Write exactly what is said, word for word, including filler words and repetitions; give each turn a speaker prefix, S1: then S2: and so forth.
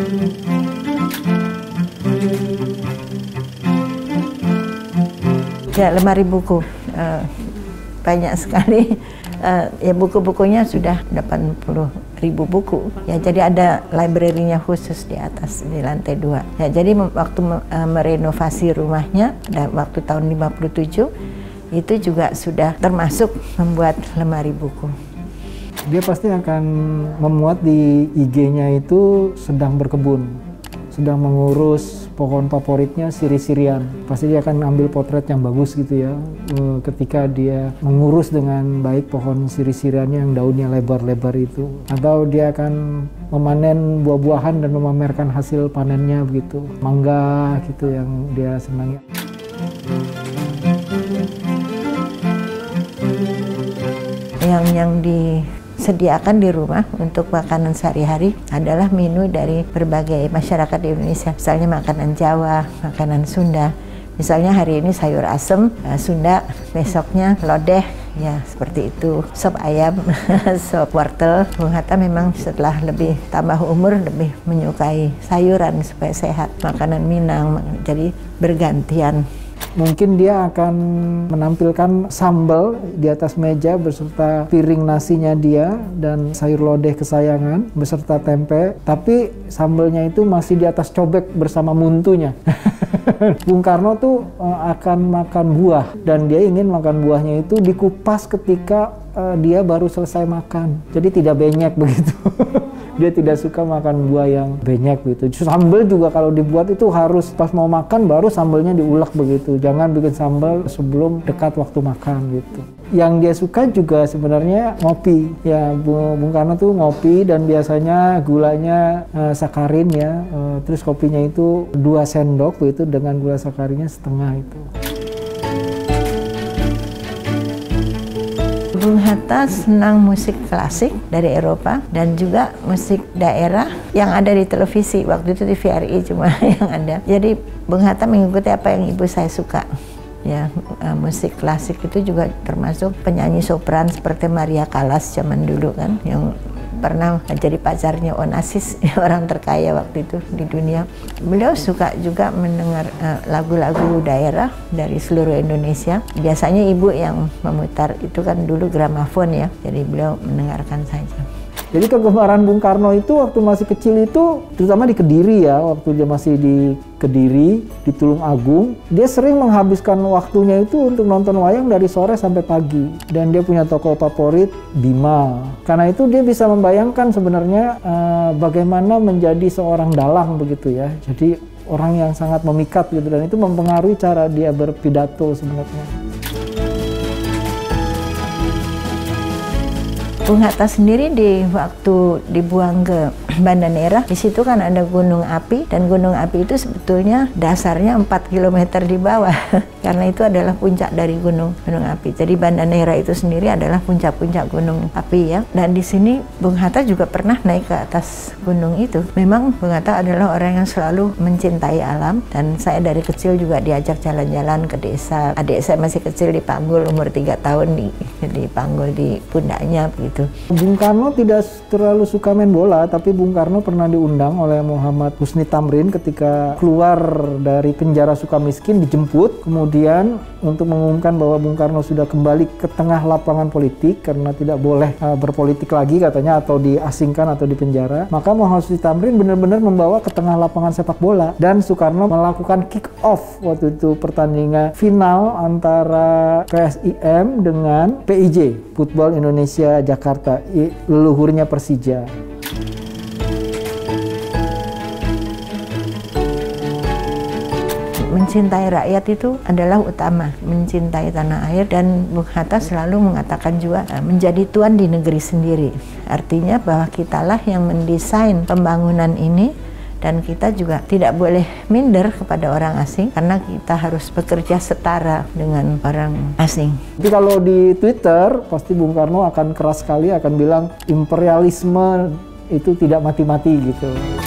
S1: Ya, lemari buku uh, banyak sekali. Uh, ya buku-bukunya sudah delapan puluh ribu buku. Ya, jadi ada library-nya khusus di atas di lantai dua. Ya, jadi waktu uh, merenovasi rumahnya dan waktu tahun lima puluh tujuh itu juga sudah termasuk membuat lemari buku.
S2: Dia pasti akan memuat di I G-nya itu sedang berkebun, sedang mengurus pohon favoritnya sirih-sirihan. Pasti dia akan ambil potret yang bagus gitu ya, ketika dia mengurus dengan baik pohon sirih-sirihannya yang daunnya lebar-lebar itu. Atau dia akan memanen buah-buahan dan memamerkan hasil panennya begitu. Mangga gitu yang dia senangi.
S1: Yang yang di Sediakan di rumah untuk makanan sehari-hari adalah menu dari berbagai masyarakat di Indonesia. Misalnya makanan Jawa, makanan Sunda. Misalnya hari ini sayur asem Sunda, besoknya lodeh, ya seperti itu. Sop ayam, sop wortel. Bung Hatta memang setelah lebih tambah umur lebih menyukai sayuran supaya sehat. Makanan Minang, jadi bergantian.
S2: Mungkin dia akan menampilkan sambal di atas meja beserta piring nasinya dia dan sayur lodeh kesayangan beserta tempe, tapi sambalnya itu masih di atas cobek bersama muntunya. Bung Karno tuh uh, akan makan buah dan dia ingin makan buahnya itu dikupas ketika uh, dia baru selesai makan, jadi tidak benyek begitu. Dia tidak suka makan buah yang benyek gitu. Sambal juga kalau dibuat itu harus pas mau makan baru sambalnya diulek begitu. Jangan bikin sambal sebelum dekat waktu makan gitu. Yang dia suka juga sebenarnya ngopi. Ya, Bung Karno tuh ngopi dan biasanya gulanya uh, sakarin ya. Uh, terus kopinya itu dua sendok begitu dengan gula sakarinnya setengah itu.
S1: Bung Hatta senang musik klasik dari Eropa dan juga musik daerah yang ada di televisi. Waktu itu T V R I cuma yang ada. Jadi Bung Hatta mengikuti apa yang ibu saya suka. Ya, uh, musik klasik itu juga termasuk penyanyi sopran seperti Maria Callas zaman dulu kan, yang pernah jadi pacarnya Onassis, orang terkaya waktu itu di dunia. Beliau suka juga mendengar lagu-lagu uh, daerah dari seluruh Indonesia. Biasanya ibu yang memutar, itu kan dulu gramafon ya, jadi beliau mendengarkan saja.
S2: Jadi kegemaran Bung Karno itu waktu masih kecil itu, terutama di Kediri ya, waktu dia masih di Kediri, di Tulung Agung, dia sering menghabiskan waktunya itu untuk nonton wayang dari sore sampai pagi. Dan dia punya tokoh favorit, Bima. Karena itu dia bisa membayangkan sebenarnya uh, bagaimana menjadi seorang dalang begitu ya. Jadi orang yang sangat memikat gitu, dan itu mempengaruhi cara dia berpidato sebenarnya.
S1: Bung Hatta sendiri di waktu dibuang ke Banda Neira, di situ kan ada gunung api, dan gunung api itu sebetulnya dasarnya empat kilometer di bawah karena itu adalah puncak dari gunung gunung api. Jadi Banda Neira itu sendiri adalah puncak-puncak gunung api ya. Dan di sini Bung Hatta juga pernah naik ke atas gunung itu. Memang Bung Hatta adalah orang yang selalu mencintai alam, dan saya dari kecil juga diajak jalan-jalan ke desa. Adik saya masih kecil dipanggul umur tiga tahun, di dipanggul di pundaknya begitu.
S2: Bung Karno tidak terlalu suka main bola, tapi Bung Karno pernah diundang oleh Muhammad Husni Tamrin ketika keluar dari penjara Sukamiskin, dijemput kemudian untuk mengumumkan bahwa Bung Karno sudah kembali ke tengah lapangan politik karena tidak boleh uh, berpolitik lagi katanya, atau diasingkan atau dipenjara. Maka Muhammad Husni Tamrin benar-benar membawa ke tengah lapangan sepak bola, dan Soekarno melakukan kick off waktu itu pertandingan final antara P S I M dengan P I J, Football Indonesia Jakarta, leluhurnya Persija.
S1: Mencintai rakyat itu adalah utama, mencintai tanah air, dan Bung Hatta selalu mengatakan juga menjadi tuan di negeri sendiri. Artinya bahwa kitalah yang mendesain pembangunan ini, dan kita juga tidak boleh minder kepada orang asing karena kita harus bekerja setara dengan orang asing.
S2: Tapi kalau di Twitter pasti Bung Karno akan keras sekali, akan bilang imperialisme itu tidak mati-mati gitu.